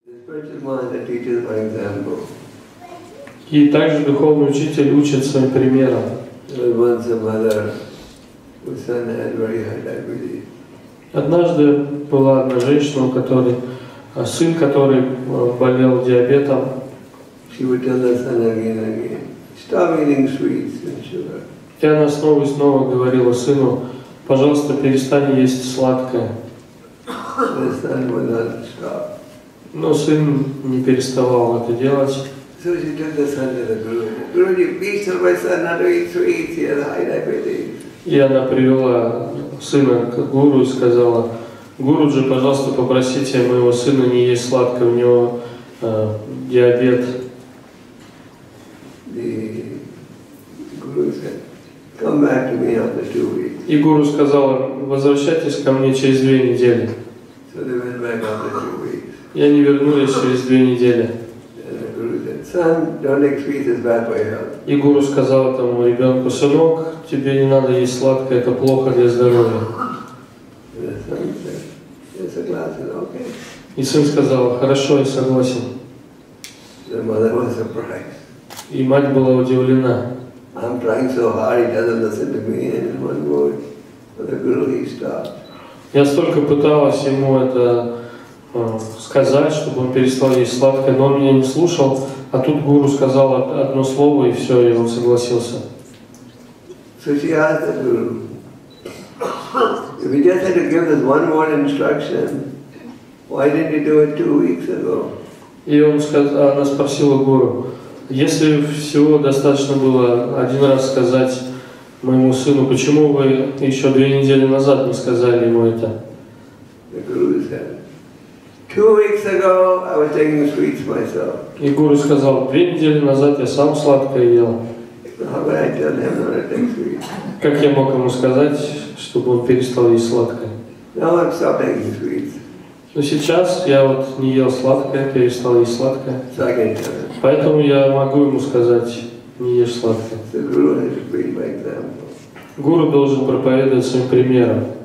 И также духовный учитель учит своим примером. Однажды была одна женщина, у которой сын, который болел диабетом. И она снова и снова говорила сыну: пожалуйста, перестань есть сладкое. Но сын не переставал это делать. И она привела сына к гуру и сказала: Гуруджи, пожалуйста, попросите моего сына не есть сладкое, у него диабет. И гуру сказала: возвращайтесь ко мне через 2 недели. И они вернулись через 2 недели. И гуру сказал этому ребенку: сынок, тебе не надо есть сладкое, это плохо для здоровья. И сын сказал: хорошо, я согласен. И мать была удивлена. Я столько пыталась ему это сказать, чтобы он перестал есть сладкое, но он меня не слушал, а тут гуру сказал одно слово, и все, и он согласился. И она спросила гуру: если всего достаточно было 1 раз сказать моему сыну, почему вы еще 2 недели назад не сказали ему это? И гуру сказал: 2 недели назад я сам сладкое ел. Как я мог ему сказать, чтобы он перестал есть сладкое? Но сейчас я вот не ел сладкое, перестал есть сладкое. Поэтому я могу ему сказать: не ешь сладкое. Гуру должен проповедовать своим примером.